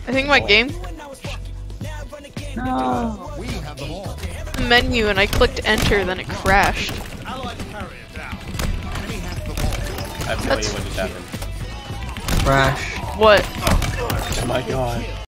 I think my game No. menu and I clicked enter, then it crashed. I have no idea what just happened. Crash. What? Oh my god.